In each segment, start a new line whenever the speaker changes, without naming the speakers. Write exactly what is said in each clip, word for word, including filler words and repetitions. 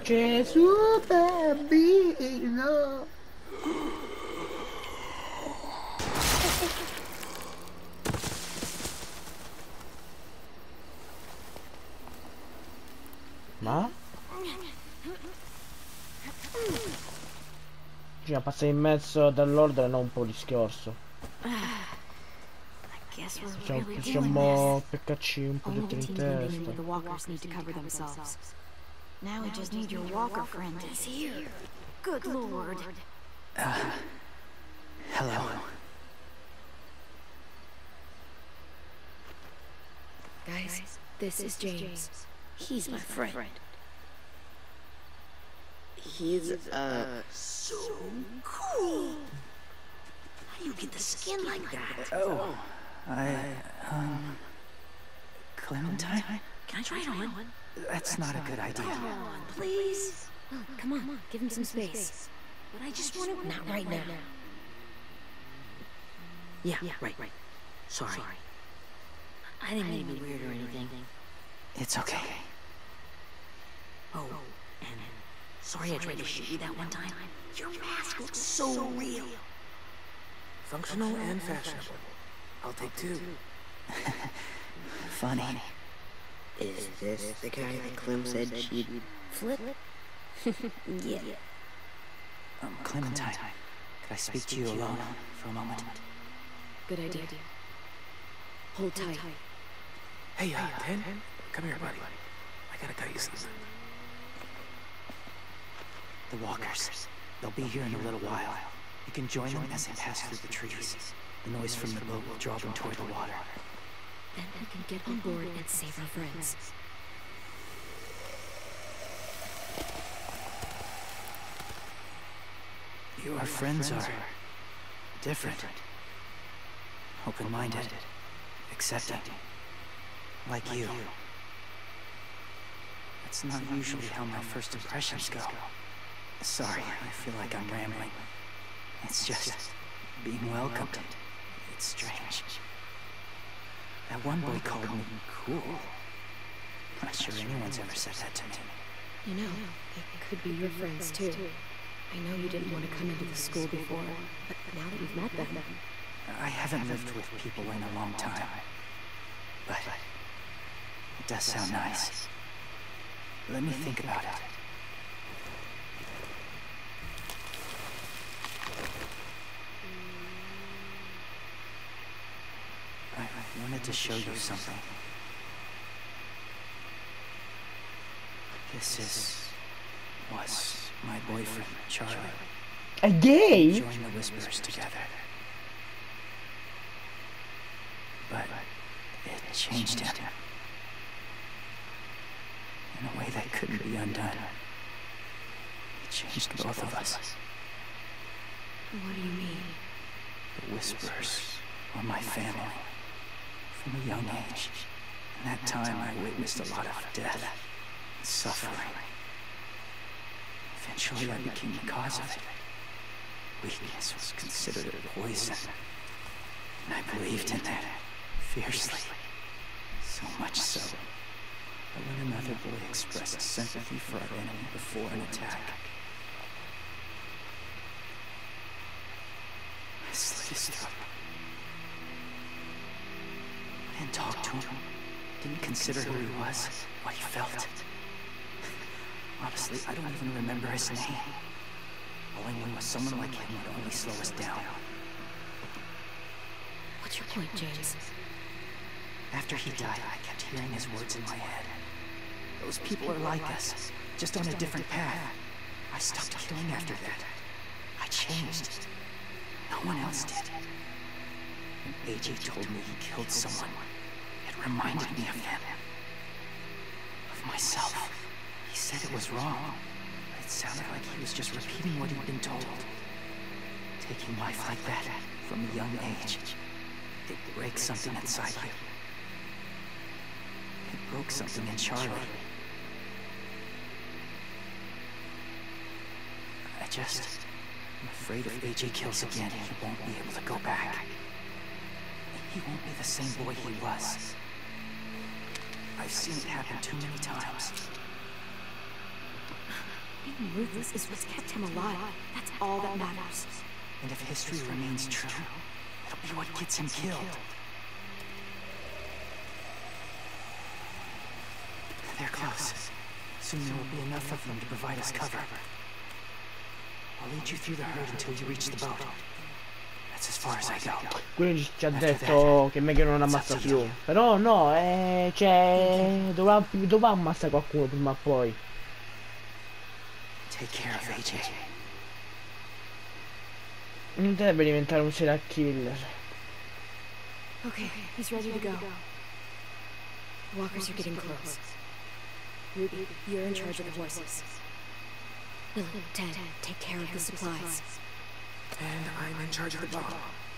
Gesù bambino. Ma? Cioè, passa in mezzo dell'ordine, non un po' di schiorso. Facciamo, facciamo peccarci un po' dentro in testa.
Now we just need your walker friend. He's here. Good lord.
Uh, hello.
Guys, this is James. He's my friend.
He's, uh, so cool. How do you get the skin like that?
Oh, I, um... Clementine?
Can I try it on?
That's not a good idea.
Come on, please.
Oh, come on, give him some space.
But I just want to...
Not right now.
Yeah, yeah, right, right. Sorry. Sorry. I didn't mean to be weird or anything.
It's okay.
Oh, and sorry I tried to shoot you that one time. Your mask looks so real.
Functional and fashionable. I'll take two.
Funny.
Is this the guy that Clem said she'd flip? Yeah.
Um, Clementine, could I speak to you alone for a moment?
Good idea. Hold tight.
Hey, uh, Ten? Come here, buddy. I gotta tell you something.
The walkers. They'll be here in a little while. You can join them as they pass through the trees. The noise from the boat will draw them toward the water.
Then we can get on board and save our friends.
Your friends are different. Open-minded. Accepting. Like you. That's not usually how my first impressions go. Sorry, I feel like I'm rambling. It's just being welcomed. It's strange. That one boy called me cool. Not sure anyone's ever said that to me.
You know, they could be your friends too. I know you didn't want to come into the school before, but now that you've met them...
I haven't lived with people in a long time. But it does sound nice. Let me think about it. I wanted to show you something. This is... was my boyfriend, Charlie.
A gay?
We joined the Whisperers together. But it changed him. In a way that couldn't be undone. It changed both of us.
What do you mean?
The Whisperers were my family. From a young age. In that time, I witnessed a lot of death and suffering. Eventually, I became the cause of it. Weakness was considered a poison. And I believed in that fiercely. So much so that when another boy expressed sympathy for our enemy before an attack, I slit his throat. I didn't talk to him. Didn't consider who he was, what he felt. Honestly, I don't even remember his name. All I knew was someone like him would only slow us down.
What's your point, James?
After he died, I kept hearing his words in my head. Those people are like us, just on a different path. I stopped killing after that. I changed. No one else did. When A J told me he killed someone, it reminded me of him. Of myself. He said it was wrong, but it sounded like he was just repeating what he'd been told. Taking life like that, from a young age, it breaks something inside you. It broke something in Charlie. I just... I'm afraid if A J kills again, he won't be able to go back. He won't be the same boy he was. I've seen it happen too many times.
Being ruthless is what's kept him alive. That's all that matters.
And if history remains true, it'll be what gets him killed. They're close. Soon there will be enough of them to provide us cover. I'll lead you through the herd until you reach the boat. That's as far as I go.
Quindi ci ha detto che è meglio non ammazza più. Però no, eh, cioè, dovrà, dovrà ammazzare qualcuno prima o poi.
Take care of A J.
Non deve diventare un serial killer.
Okay, he's ready to go. Walkers are getting close. Ruby, you're in charge of the horses. Lily, Ted, take care of the supplies.
And I'm in charge of the bomb.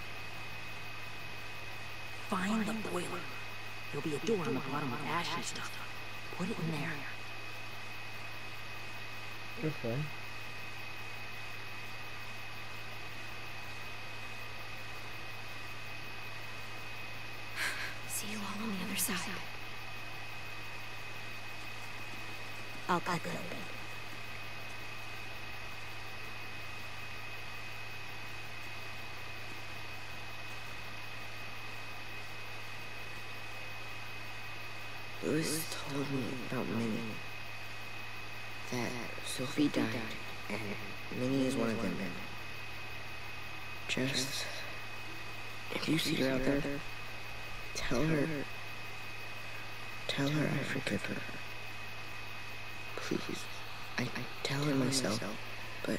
Find the boiler. There'll be a door on the bottom with ash and stuff. Put it in there.
Ok.
See you all on the other side.
I'll cut it open.
Louis told me about Minnie. That Sophie died, and Minnie is one of them. Just, if you see her out there, tell her, tell her I forgive her. Please. I, I tell her myself, but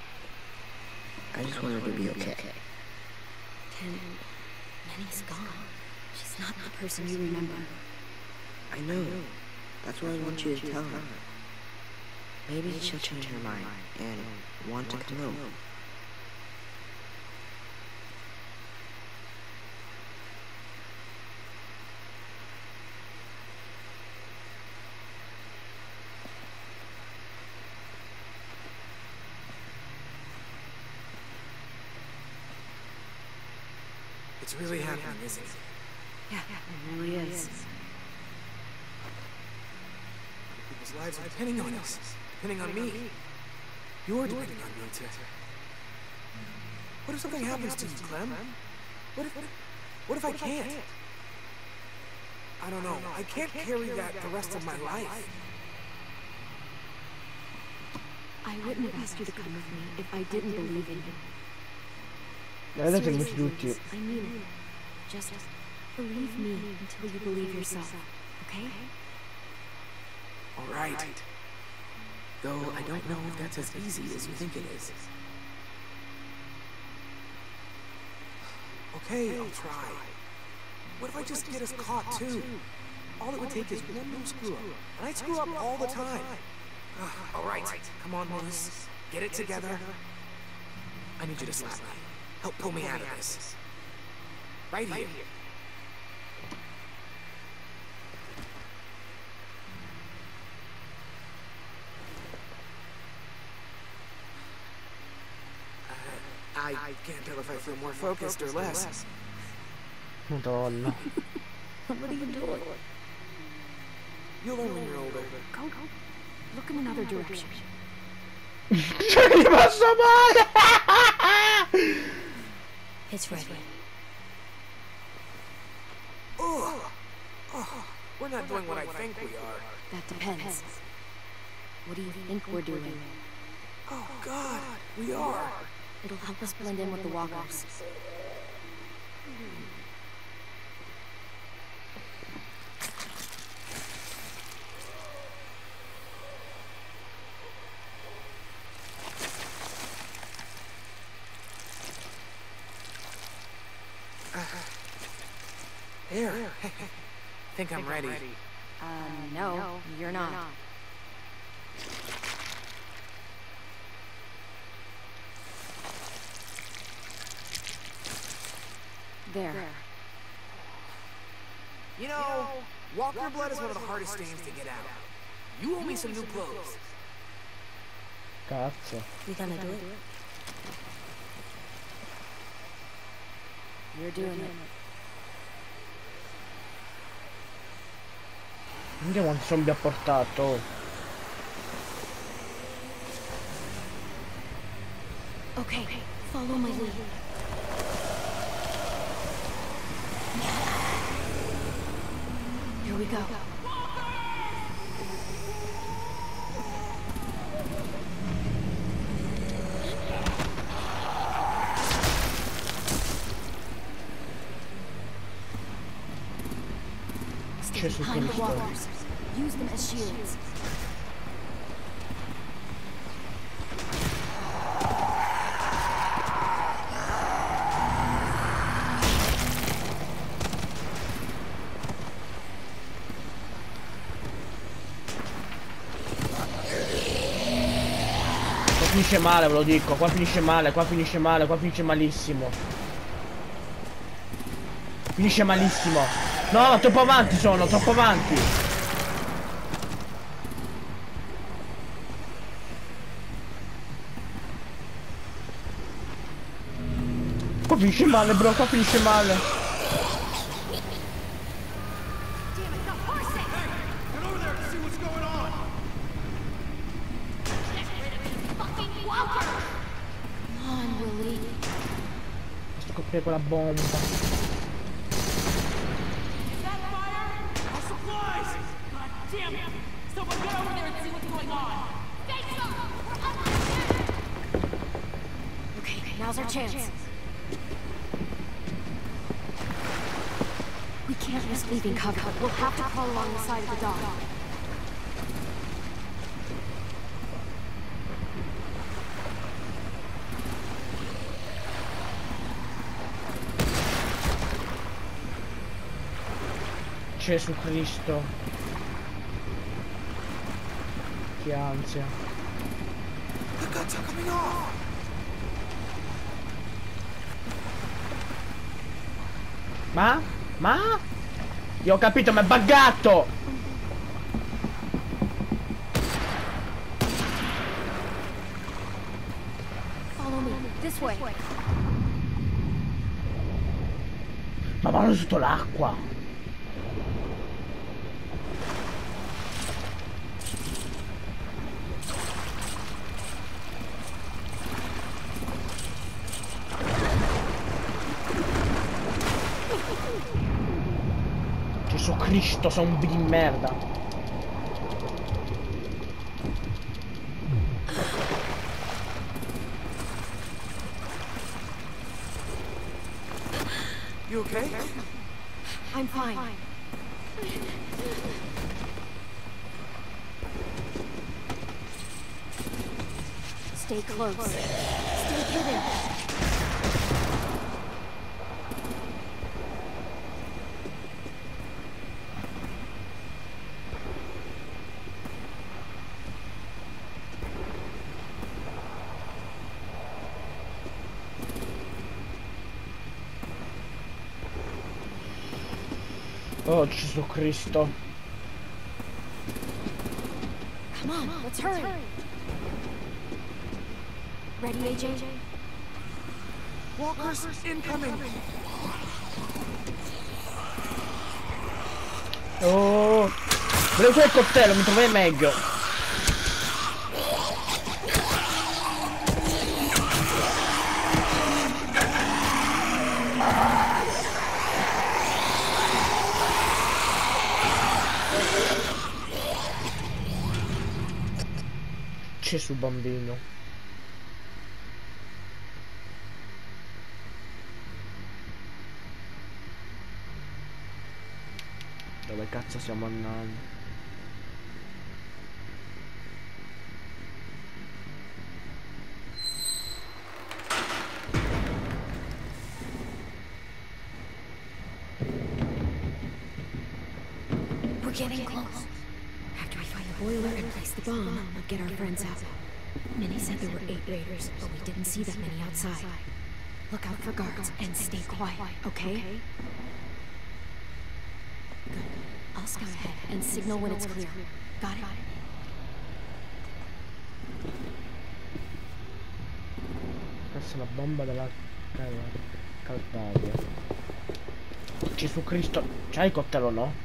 I just want her to be okay.
Ken, Minnie's gone. She's not the person you remember.
I know. That's what I want you to tell her. Maybe she'll change her mind and want to come home.
It's really happening, isn't it?
Yeah, it really is.
People's lives are depending on us. Depending on me. You're depending on me, too. What if something happens to you, Clem? What if... What if I can't? I don't know. I can't carry that the rest of my life.
I wouldn't have asked you to come with me if I didn't believe in you.
Guardate molti tutti.
I mean it. Just believe me until you believe yourself, okay?
All right. Though I don't know if that's as easy as you think it is. Okay, I'll try. What if I just get us caught too? All it would take is one more screw up, and I'd screw up all the time. All right, come on, Willis. Get it together. I need you to slap me. Help pull me out of this. Right here. I can't tell if I feel more focused or less.
Madonna.
What are you doing?
You'll learn when you're older.
Go, go. Look in another direction.
Gli posso male!
It's ready.
Oh, oh, we're not doing what I think we are.
That depends. What do you think we're doing?
Oh, God, we are.
It'll help us blend in with the walkers.
Here. Think I'm ready.
Uh, no, you're not. There.
You know, Walker blood is one of the hardest things to get out. You owe me some new clothes.
Cazzo.
You gonna do it? You're doing it.
Vediamo quanti zombie ha portato.
Okay, follow my lead. Here we go. Stay behind the walkers. Use them as shields.
Finisce male, ve lo dico, qua finisce male, qua finisce male, qua finisce malissimo. Finisce malissimo. No, troppo avanti sono, troppo avanti. Qua finisce male, bro, qua finisce male. Con la bomba.
Okay, now's our chance. We can't risk leaving cover. We'll have to crawl along the side of the dock.
Gesù Cristo. Che ansia.
The guns are coming off.
Ma? Ma? Io ho capito, ma è buggato!
Follow me. This way.
Ma vanno sotto l'acqua! Gesù Cristo, zombie di merda.
You okay?
I'm fine. Stay close. Stay hidden.
Oh Gesù Cristo.
Come on, let's hurry. Ready, A J?
Walkers incoming.
Oh, volevo il coltello, mi troverei meglio. Gesù bambino. Dove cazzo stiamo andando?
We're getting close. After we find the boiler and place the bomb, we'll get our friends out. Minnie said there were eight raiders, but we didn't see that many outside. Look out for guards and stay quiet, okay? Good. I'll scout ahead and signal when it's clear. Got it?
Questa è la bomba della Calvaria. Gesù Cristo, c'hai il coltello o no?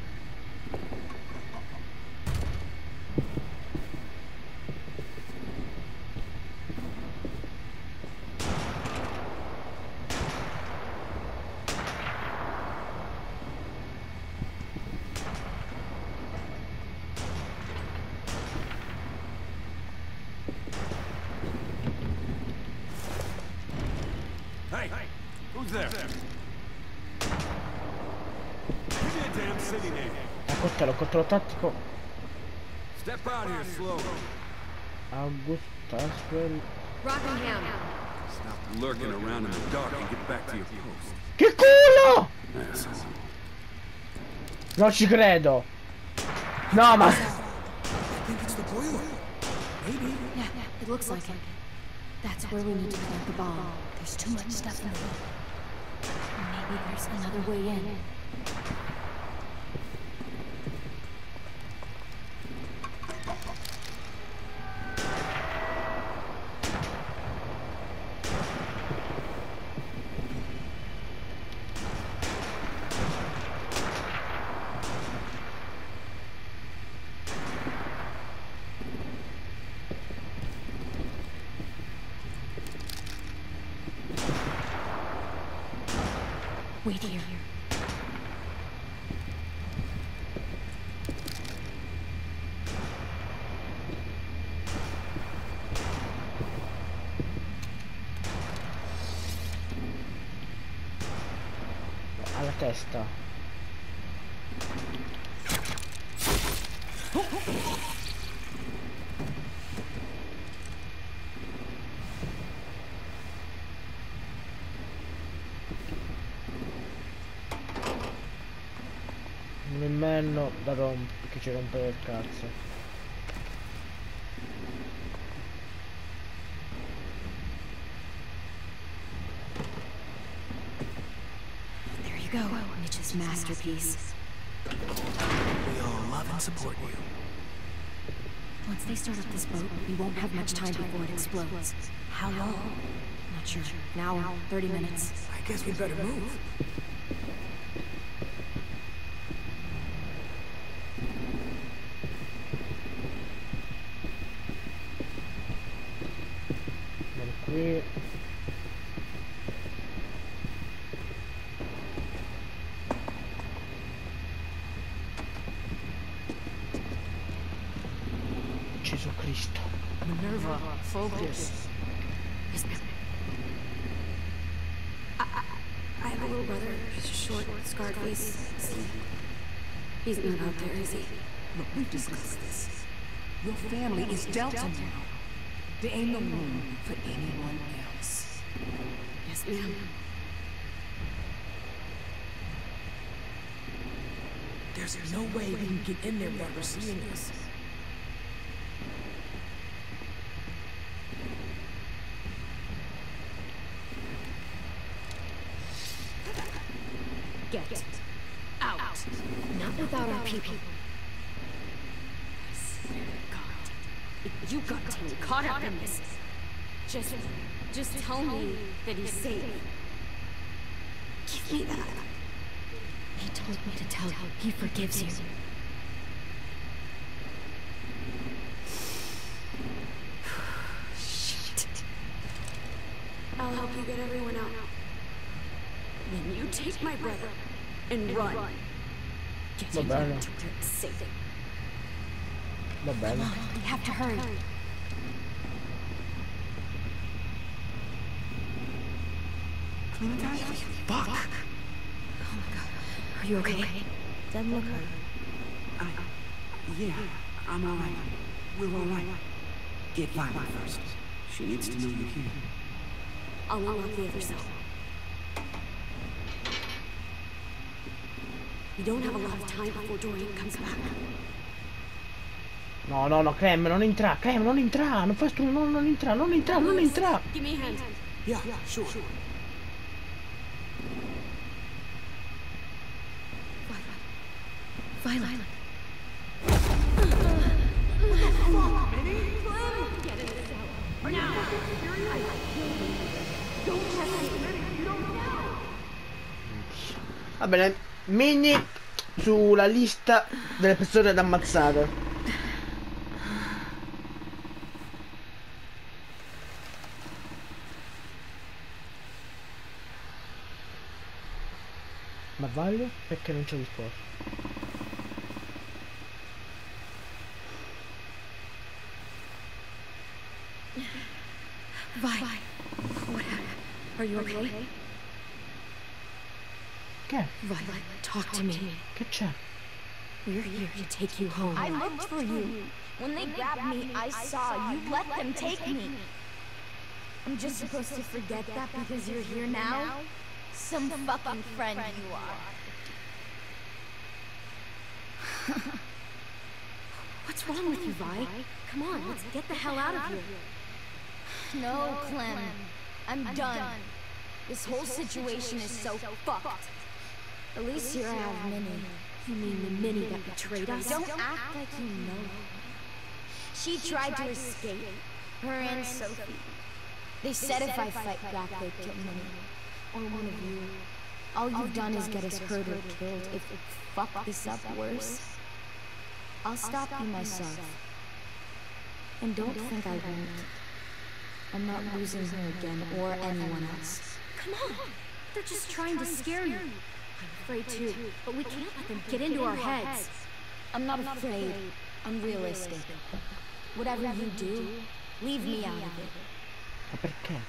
Who's there? Give me a damn city name.
A coltello, coltello tattico.
Step out here slow.
August Aswell.
Rockingham.
Stop lurking around in the dark and get back to your post.
Che culo!
Asshole.
Non ci credo. No, ma...
I think it's the boiler. Maybe.
Yeah, it looks like it. That's where we need to plant the bomb. There's too much stuff in the way. Maybe there's another way in. Wait here.
Alla testa. Un immenno da romp che ci rompe il cazzo.
There you go. Mitch's masterpiece.
We all love and support you.
Once they start up this boat, we won't have much time before it explodes. How long? Not sure. An hour, thirty minutes.
I guess we better move.
Andiamo qui. Gesù Cristo.
Minerva, focus.
Yes, ma'am. I, I, I have a little brother, short, scarred face. He's not out there, is he?
Look, we've discussed this. Your family is Delta now. There ain't no room for anyone else.
Yes, ma'am.
There's no way we can get in there without her seeing us.
Get out. Not without our people. I swear to God. If you got Timmy caught up in this, just, just tell me that he's safe. Give me that. He told me to tell you he forgives you. Shit. I'll help you get everyone out. Then you take my brother and run. Get
Va
him
bene.
back to where it's safe.
Va bene.
Come on, we have to hurry.
Clementine? Fuck!
Are you okay?
Doesn't look hurt.
I... Yeah, I'm alright. We're alright. Get Violet first. She needs to know you're here.
I'll unlock the other cell. We don't have a lot of time before Dorian comes back.
No, no, no, Clem, non entra, Clem, non entra, non fai stru... non, non entra, non entra, non entra.
Give me a hand.
Yeah, yeah, sure. sure.
Violet. Violet. Get in the cell. Now. Don't
Va bene, Minnie sulla lista delle persone da ammazzare. Ma Vaglio? Perché non c'è risposta?
Vi, what happened? Are you okay?
Che?
Violet, talk to me.
Che c'è?
We're here to take you home.
I looked for you. When they grabbed me, I saw you let them take me. I'm just supposed to forget that because you're here now? Some fucking friend you are.
What's wrong with you, Vi? Come on, let's get the hell out of here.
No, Clem. I'm done. This whole situation is so fucked. At least here I have Minnie.
You mean the Minnie that betrayed us?
Don't act like you know. She tried to escape. Her and Sophie. They said if I fight back, they'd kill Minnie. Or one of you. All you've done is get us hurt or killed. If you fuck this up worse, I'll stop you myself. And don't think I won't. I'm not losing her again, or anyone else.
Come on! They're just trying to scare you. I'm afraid too, but we can't let them get into our heads.
I'm not afraid. I'm realistic. Whatever you do, leave me out of it.
Ma perché?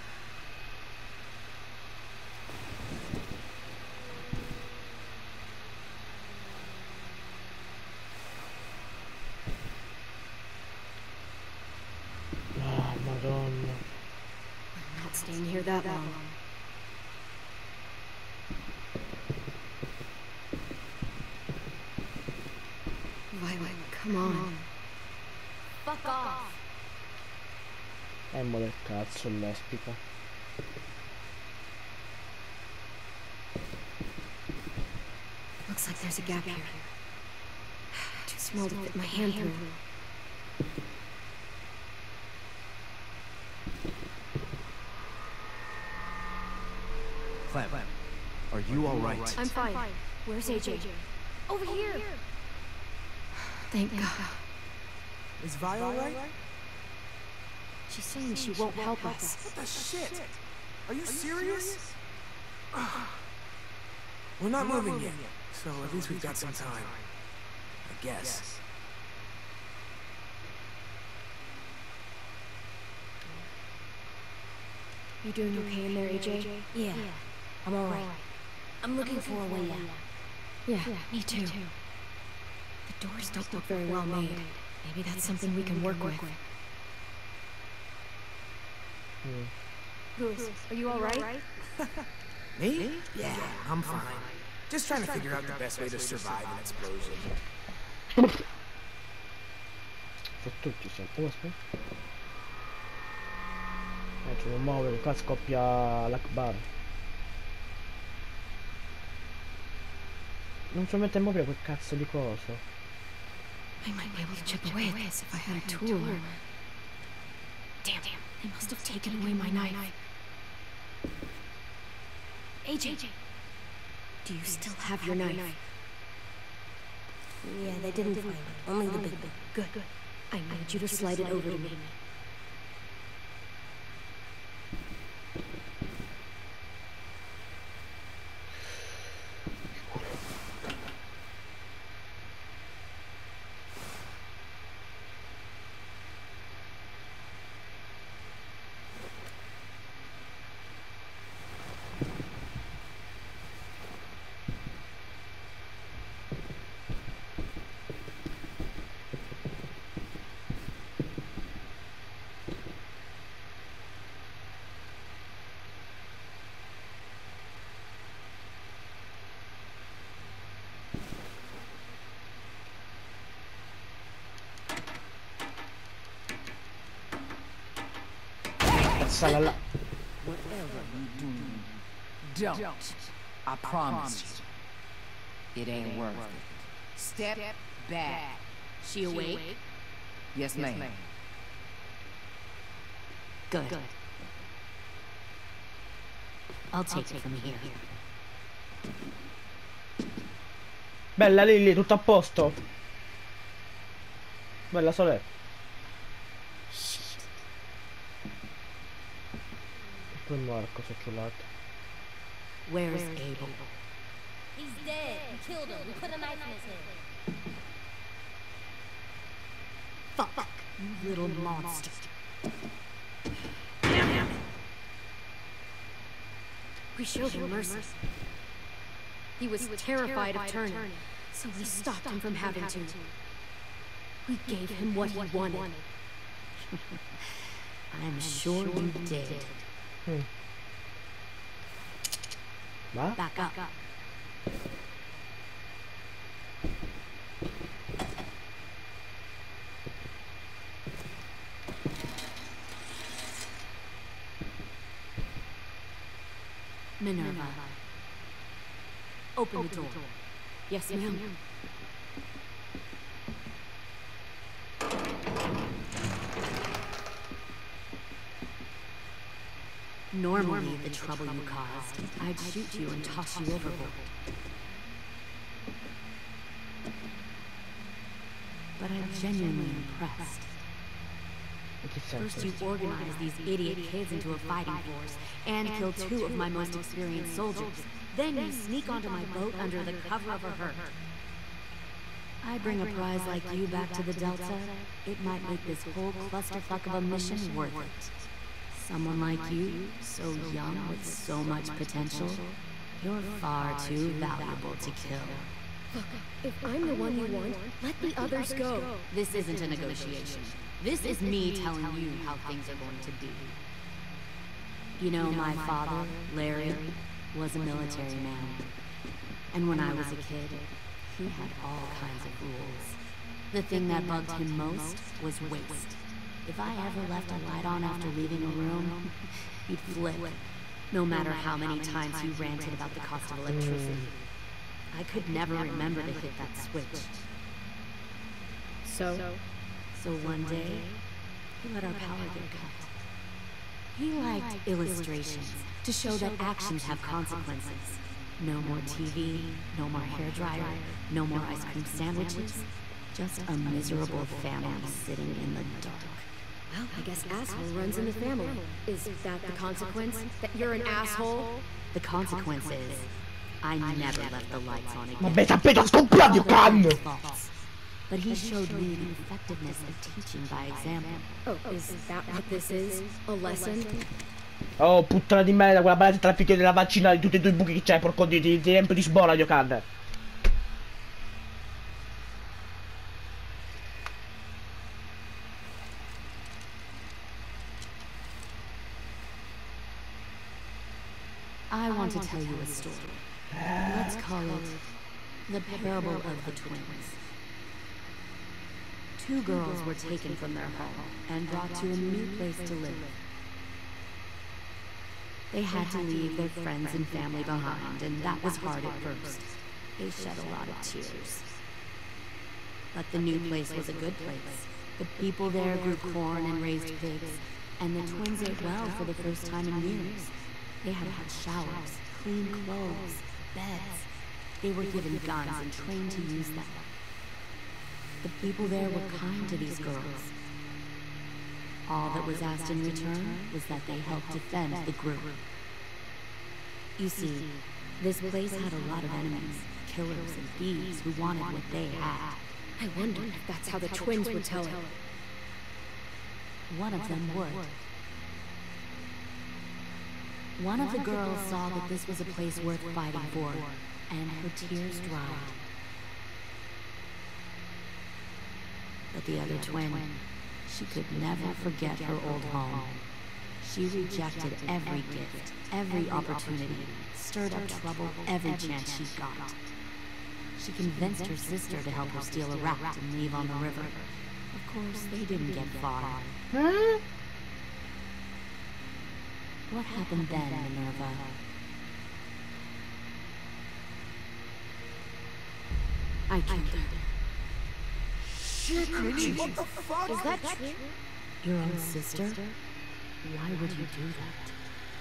Oh, Madonna.
I'm not staying here that long. Violet, come on.
Fuck off.
Emmo del cazzo, il lesbico.
Looks like there's a gap here. Too small to fit my hand through.
Clem, are you all right?
I'm fine. Where's A J?
Over here.
Thank God.
Is Vi all right?
She's saying she won't help us.
What the shit? Are you serious? We're not moving yet, so at least we've got some time. I guess.
You doing okay in there, A J?
Yeah, I'm alright. I'm looking for a way out.
Yeah, me too. The doors don't look very well made. Maybe that's something we can work with. Louis, are you alright?
Me? Yeah, I'm fine. Just trying to figure out the best way to survive an explosion.
Fottuti siamo. Oh, aspetta. Eh, ci devo muovere, qua scoppia l'Akbar. Non so mettere a muovere quel cazzo di coso.
I might be able to chip away at this if I had a tool. Damn, they must have taken away my knife. A J, do you still have your knife?
Yeah, they didn't find it. Only the big one.
Good, good. I need you to slide it over to me.
Salala.
Whatever you do, don't. I promise you. It ain't worth it. Step back.
She awake?
Yes, ma'am.
Good. I'll take it from here.
Bella Lily, tutto a posto. Bella Solè. Quel Marco soccolato.
Where's Abel?
He's dead. We killed him. We put a knife in his head.
Fuck, you little monster. We showed him mercy. He was terrified of turning, so we stopped him from having to. We gave him what he wanted.
I'm sure you did.
Hmm. Va?
Back up. Minerva. Open the door.
Yes, ma'am.
Normally, the trouble you caused, I'd shoot you and toss you overboard. But I'm genuinely impressed. First you organize these idiot kids into a fighting force, and kill two of my most experienced soldiers. Then you sneak onto my boat under the cover of a herd. I bring a prize like you back to the Delta, it might make this whole clusterfuck of a mission worth it. Someone like you, so young with so much potential, you're far too valuable to kill.
Look, if I'm the one you want, let the others go.
This isn't a negotiation. This is me telling you how things are going to be. You know, my father, Larry, was a military man. And when I was a kid, he had all kinds of rules. The thing that bugged him most was waste. If I ever left a light on after leaving a room, he'd flip. No matter how many times he ranted about the cost of electricity. I could never remember to hit that switch.
So?
So one day, he let our power get cut. He liked illustrations to show that actions have consequences. No more T V, no more hairdryer, no more ice cream sandwiches. Just a miserable family sitting in the dark.
Well, I guess asshole runs in the family. Is that the consequence? That you're an asshole?
The consequence is, I never left the lights on again.
Vabbè, sapete, scompiato, can!
But he showed me the effectiveness of teaching by example.
Oh, is that what this is? A lesson?
Oh, puttana di merda, quella bella traffico della vaccina di tutti e due i buchi che c'è, porco di, di, di tempo di sbola, Yokan.
I want to tell you a story. Let's call it the parable of the twins. Two girls were taken from their home and brought to a new place to live. They had to leave their friends and family behind, and that was hard at first. They shed a lot of tears. But the new place was a good place. The people there grew corn and raised pigs, and the twins ate well for the first time in years. They had hot showers, clean clothes, beds. They were given guns and trained to use them. The people there were kind to these girls. All that was asked in return was that they help defend the group. You see, this place had a lot of enemies, killers and thieves who wanted what they had.
I wonder if that's how the twins would tell it.
One of them would. One of the girls saw that this was a place worth fighting for, and her tears dried. But the other twin, she could never forget her old home. She rejected every gift, every opportunity, stirred up trouble every chance she got. She convinced her sister to help her steal a raft and leave on the river. Of course, they didn't get far.
Huh?
What happened then, Minerva? I killed her.
Shit, Minnie, what the fuck?
Is that true?
Your own sister? Why would you do that?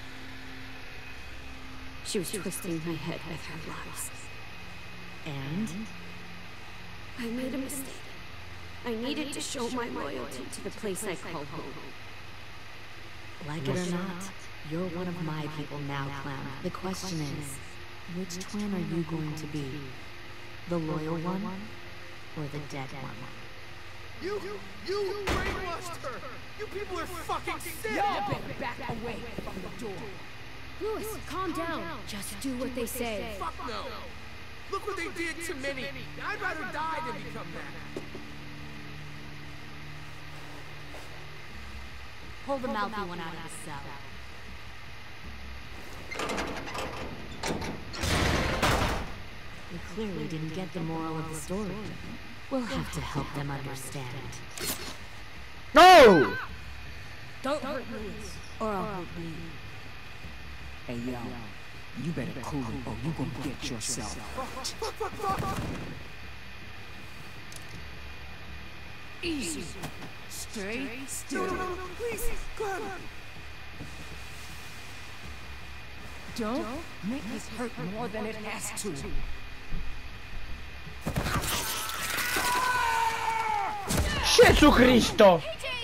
She was twisting my head with her lies.
And?
I made a mistake. I needed to show my loyalty to the place I call home.
Like it or not, you're one of my people now, Clown. The question is, which twin are you going to be? The loyal one, or the dead one?
You, you brainwashed her! You people are fucking sick!
Y'all better back away from the door. Louis, calm down. Just do what they say.
Fuck no! Look what they did to Minnie. I'd rather die than become that.
Pull the mouthy one out of the cell. They clearly didn't get the moral of the story. We'll have to help them understand.
No!
Don't hurt Louis, or I'll hurt you.
Hey, yo. You better cool it or you gonna get yourself.
Easy. Stay still. No, no, no, please, God. Don't make this hurt more than it has to.
Gesù Cristo!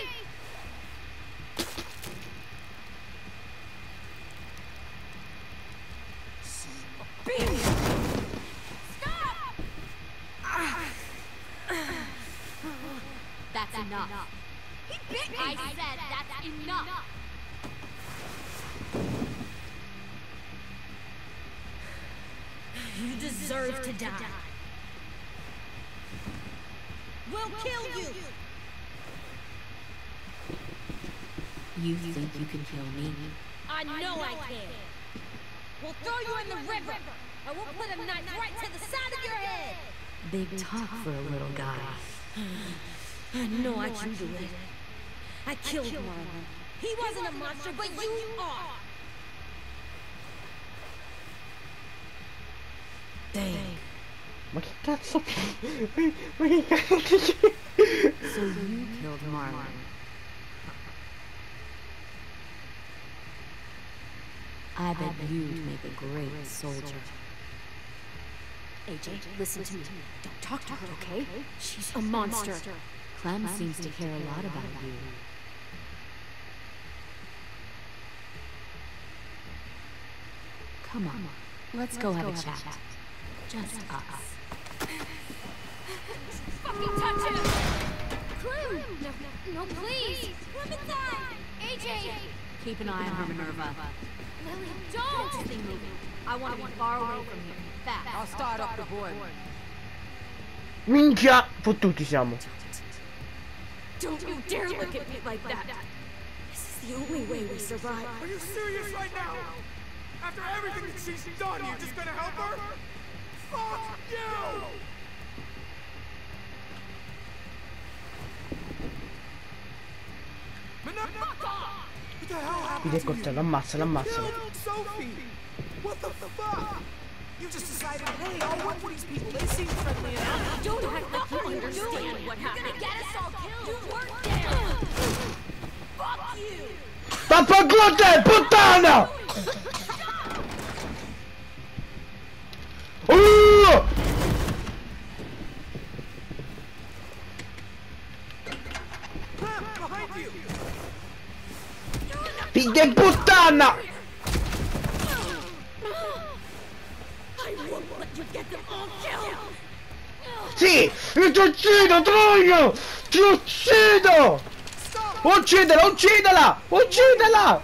That's enough.
He bit me!
I said that's enough.
You deserve to die. We'll kill you!
You think you can kill me?
I know I can. We'll throw you in the river. I will put a knife right to the side of your head.
Big talk for a little guy.
I know I can do it. I killed Marlon. He wasn't a monster, but you are.
Dang.
Ma che cazzo? Ma che cazzo?
So you killed Marlon. I bet you'd make a great soldier.
A J, listen to me. Don't talk to her, okay? She's a monster.
Clem seems to care a lot about you. Come on, let's go have a chat. Just us.
Fucking touch him! Clem! No, no, no, please! Clementine! A J!
Keep an eye on her, Minerva.
Lily, don't!
Stay moving. I want to be far away from here. Fast.
I'll start up the boy.
Minchia! Fottuti siamo.
Don't you dare look at me like that! This is the only way we survive.
Are you serious right now? After everything that she's done, you're just gonna help her? Fuck you! Fuck off! What the hell happened
Il
to you?
coltello, ammazzalo, ammazzalo.
Killed Sophie! What the fuck? You just decided, hey, I'll work for these people. They seem friendly enough.
Don't act like you understand what happened. You're gonna get us all killed. You work there. Fuck you.
Vaffanculo te, puttana! Uh!
Behind you!
Figlia di puttana!
I won't let you get them all killed.
Sì! Ti uccido, troia! Ti uccido! Uccidela, uccidela! Uccidela!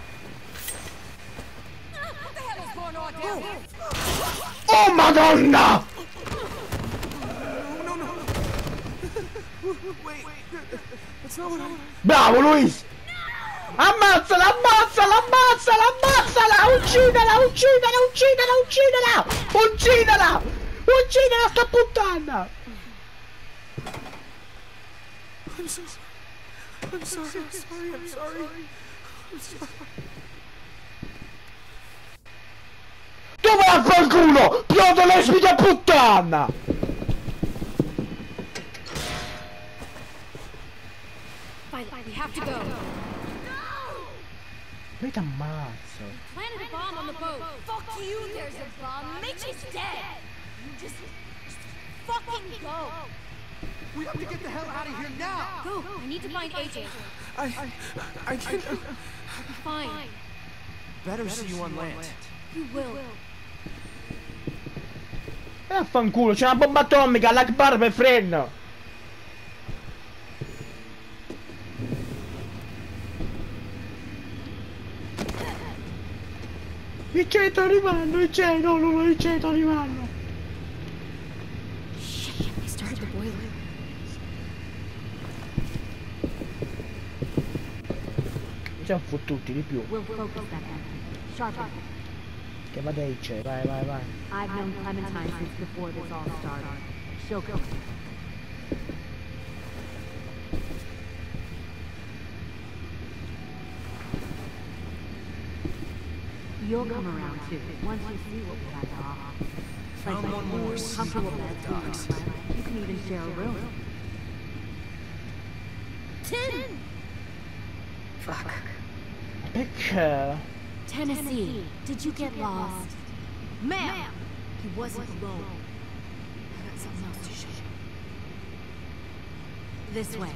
What the hell is going on down here?
Oh madonna!
No, no, no. Wait, that's not what I...
Bravo Luis! Ammazzala, ammazzala, ammazzala, ammazzala! Uccidela, uccidela, uccidela, uccidela! Uccidela! Uccidela sta puttana!
I'm so... I'm sorry, I'm sorry, I'm sorry. I'm sorry.
Dove la fa il culo? Piodo lesbica puttana!
Violet, we have to go.
Poi t'ammazzo.
Planted a bomb on the boat. Fuck you, there's a bomb. Mitch is dead. You just, just fucking go.
We have to get the hell out of here now!
Go. I need to find A J.
I... I, I can't...
Fine.
Better see you on land.
You will.
E affanculo, c'è una bomba atomica, l'Akbar per freno! Il ceto arrivando, il ceto, no, no, il ceto arrivando! siamo fottuti di più.
We'll focus that energy. Sharpen.
Che vada I C, vai, vai, vai.
I've known Clementine since before this all started. She'll come. You'll come around too, once you see what we have to offer. Like
Found one more
comfortable beds for you,
dogs.
friend. You can even share a room.
Tin!
Fuck.
Perché?
Tennessee, did you get lost?
Ma'am! He wasn't alone. I got something else to show you.
This way.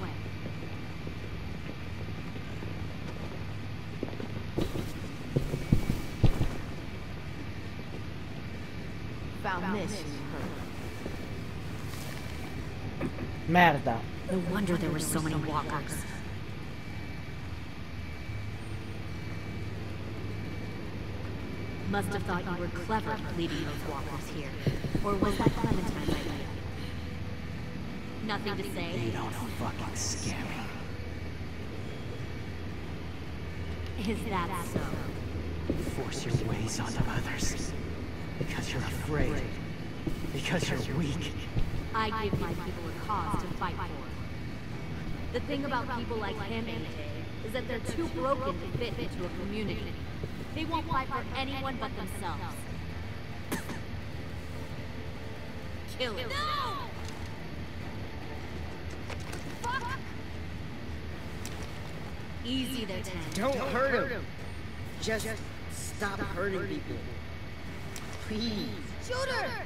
Found this in her.
Merda.
No wonder there were so many walkers. Must have thought you were clever leading those walkers here. Or was that Clementine's idea? Nothing to
They
say?
don't fucking scare me.
Is that so?
You force your ways onto others. Because you're afraid. Because you're weak.
I give my people a cause to fight for. The thing about people like him, A J, is that they're too broken to fit into a community. They won't fight for anyone but themselves. Kill it.
No! Fuck!
Easy there, Ten.
Don't hurt him. Just stop hurting people. Please.
Shoot her!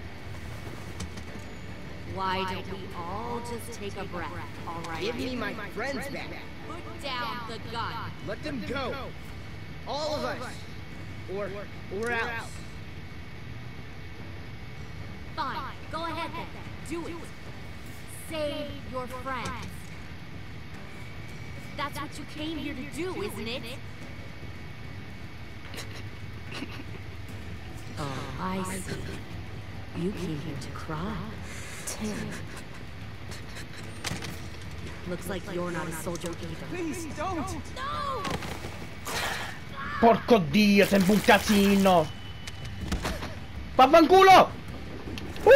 Why don't we all just take a breath, all right?
Give me my friends back.
Put down the gun.
Let them go. All of us. Or, or else.
Fine, go ahead then. Do it. Save your friends. That's what you came here to do, isn't it? Oh, I see. You came here to cry. Tim. Looks like you're not a soldier either.
Please, don't!
No!
Porco dio, sembra un casino. Vaffanculo! Uh!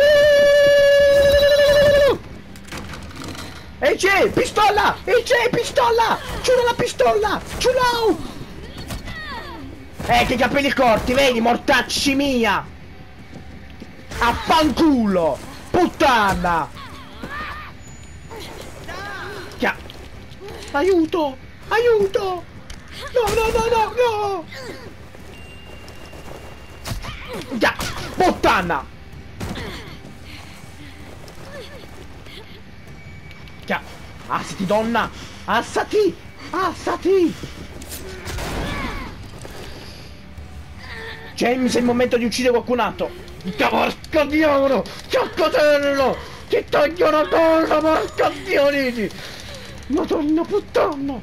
E c'è, pistola! E c'è, pistola! Ciula la pistola! Ciula! Eh, che capelli corti, vedi, mortacci mia! Affanculo! Puttana! Chia. Aiuto! Aiuto! No, no, no, no, no! Già! Puttana! Già! Assati, donna! Assati! Assati! James, è il momento di uccidere qualcun altro! Porca diavolo! Ciaccatello! Ti taglio una cosa, porca diavolo! Madonna puttana!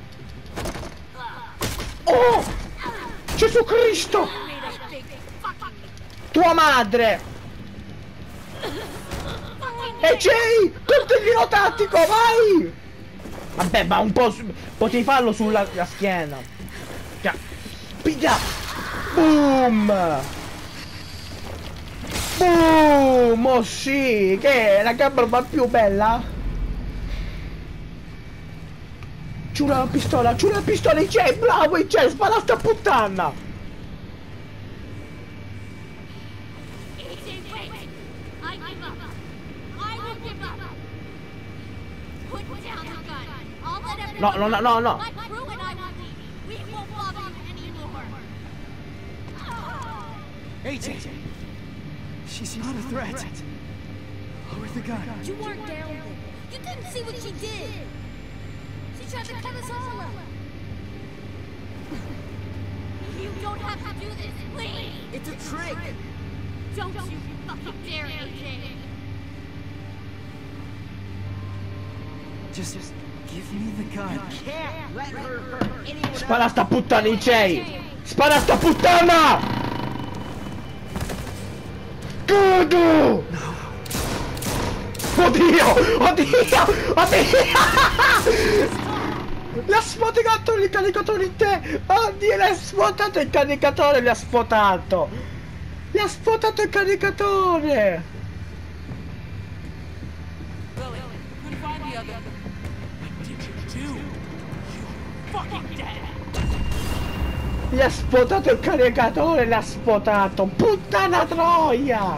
Oh! Gesù Cristo! Tua madre! E Jay! Coltellino tattico, vai! Vabbè, ma un po' su... potevi farlo sulla la schiena. Già. Piglia! Boom! Boom! Oh sì! Che è la gamba più bella? Giura la pistola, giura la pistola, c'è, bravo, c'è, spara sta puttana!
A J, wait! I give up. I will give up. Put down the gun. I'll let everyone
No, no, no, no, no.
My crew and I will leave. We won't bother you anymore.
A J! She's not a threat. Lower the gun.
You weren't down there. You didn't see what she did. She tried to cut us all up. You don't have to do this, please.
It's a trick.
Don't you fucking dare, A J.
Just, just give me the gun.
Can't let her hurt anyone
Spara sta puttana, Jay! Spara sta puttana! Godo! Oddio! Oddio! Oddio! La sfotato il caricatore in te! Oddio, l'ha svuotato il caricatore, li ha sfotato! Li ha sfotato il caricatore! Gli ha sfotato il caricatore, l'ha sfotato! Puttana troia!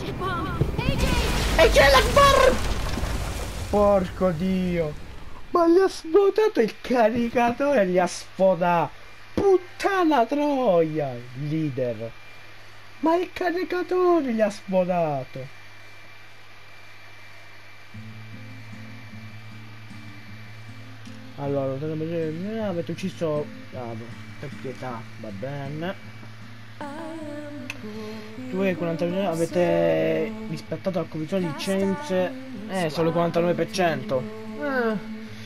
E c'è l'Akbar! Porco Dio! Ma gli ha sfotato il caricatore, gli ha sfotato! Puttana troia! Leader! Ma il caricatore gli ha sfotato! Allora, avete ucciso... Ah, per pietà, va bene. Voi quarantanove avete rispettato la condizione di licenze. Eh, solo il quarantanove per cento. Eh.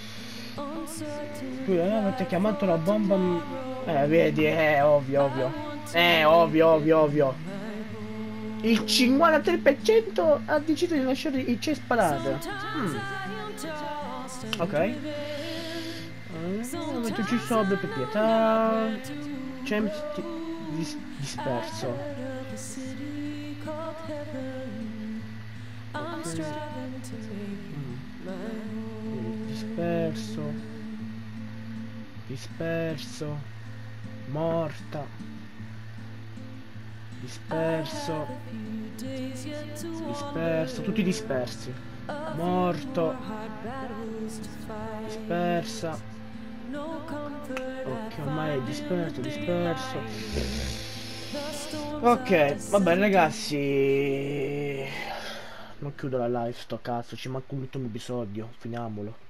Scusa, avete chiamato la bomba. Eh, vedi, è ovvio, ovvio. Eh, ovvio, ovvio, ovvio. Il cinquantatré per cento ha deciso di lasciare il C E S parare. Mm. Ok. Avete ucciso per pietà. James dis disperso. Okay. Mm. Disperso. Disperso. Morta. Disperso. Disperso. Tutti dispersi. Morto. Dispersa. Ok, ormai è disperso, disperso. Ok, va bene ragazzi. Non chiudo la live, sto cazzo, ci manca un ultimo episodio, finiamolo.